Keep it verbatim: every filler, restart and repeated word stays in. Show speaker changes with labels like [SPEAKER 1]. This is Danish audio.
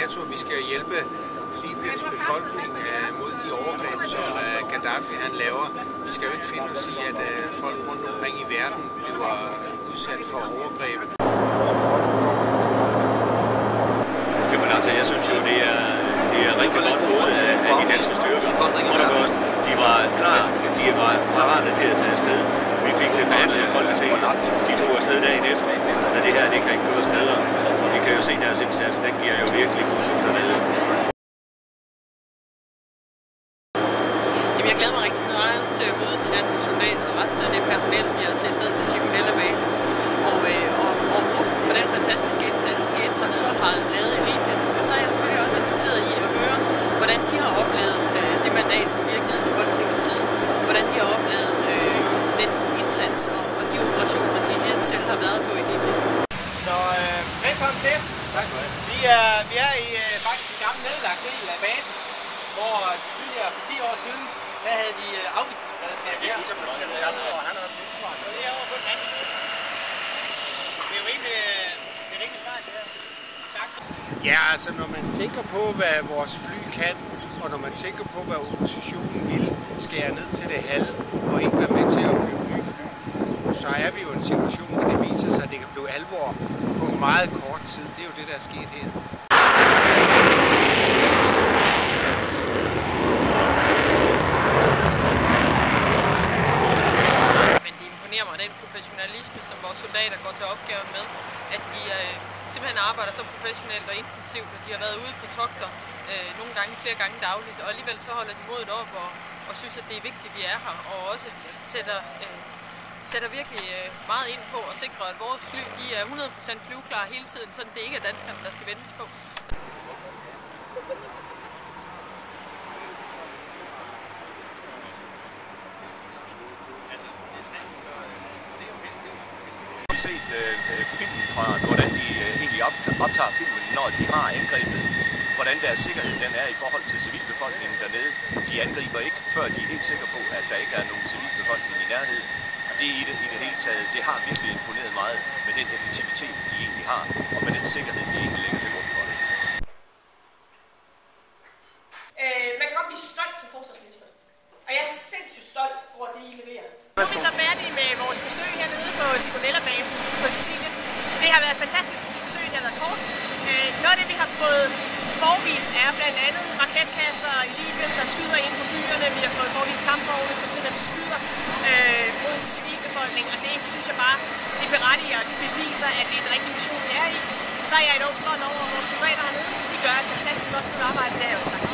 [SPEAKER 1] NATO. Vi skal hjælpe Libyens befolkning mod de overgreb, som Gaddafi han laver. Vi skal jo ikke finde os i, at folk rundt omkring i verden bliver udsat for overgreb.
[SPEAKER 2] Jamen altså, jeg synes jo, det er, det er rigtig godt gået af, af de danske styrker. For det første, de var klar, de var parate til at tage afsted. Vi fik det behandlet af Folketinget. De tog afsted dagen efter. Så det her, det kan ikke gøres bedre. Og vi kan jo se, at deres indsats, den giver jo virkelig bonus dernede.
[SPEAKER 3] Jamen, jeg glæder mig rigtig meget til at møde de danske soldater og resten af det personel, vi har sendt ned til Sigonella-basen. Og, øh, og, og rose dem for den fantastiske indsats, de indtil videre har lavet i Libyen. Og så er jeg selvfølgelig også interesseret i at høre, hvordan de har oplevet øh, det mandat, som vi har givet fra Folketingets side. Hvordan de har oplevet øh, den indsats og, og de operationer, de hidtil har været på i Libyen.
[SPEAKER 4] Så øh, velkommen til. Tak for det. Vi er, vi er i øh, faktisk en gammel nedlagt del af basen, hvor tidligere for ti år siden, der havde de øh, afvisningsberedskab her. Og han har tilsvaret. Og det er over på den anden side. Det er jo rimelig, det er rimelig smart, det her.
[SPEAKER 1] Ja, altså når man tænker på, hvad vores fly kan, og når man tænker på, hvad oppositionen vil skære ned til det halve, og ikke være med til at bygge nye fly, så er vi jo i en situation, hvor det viser sig, at det kan blive alvor på meget kort tid. Det er jo det, der er sket her.
[SPEAKER 3] Men det imponerer mig, den professionalisme, som vores soldater går til opgaven med, at de øh, simpelthen arbejder så professionelt og intensivt, og de har været ude på togter øh, nogle gange, flere gange dagligt, og alligevel så holder de modet op og, og synes, at det er vigtigt, at vi er her, og også sætter, øh, sætter virkelig øh, meget ind på at sikre, at vores fly de er hundrede procent flyveklar hele tiden, så det ikke er danskerne, der skal ventes på.
[SPEAKER 2] Vi har set øh, filmen fra, hvordan de øh, egentlig op, optager filmen, når de har angrebet, hvordan deres sikkerhed den er i forhold til civilbefolkningen dernede. De angriber ikke, før de er helt sikre på, at der ikke er nogen civilbefolkning i nærheden. Og det i det, i det hele taget, det har virkelig imponeret meget med den effektivitet, de egentlig har, og med den sikkerhed, de egentlig lægger til grund for det.
[SPEAKER 5] Øh, man kan godt blive stolt som forsvarsminister, og jeg er sindssygt stolt over det, I leverer. Nu er vi så færdige med vores besøg hernede på Sigonella-basen på Sicilien. Det har været et fantastisk besøg, det har været kort. Øh, noget af det, vi har fået forvist, er blandt andet raketkastere i Libyen, der skyder ind på byerne. Vi har fået forvist kampvogne, som simpelthen skyder øh, mod civilbefolkningen, og det synes jeg bare, det berettiger og det beviser, at det er en rigtig mission, vi er i. Så er jeg enormt stolt over vores soldater hernede. De gør et fantastisk godt stykke arbejde, det har jeg også sagt.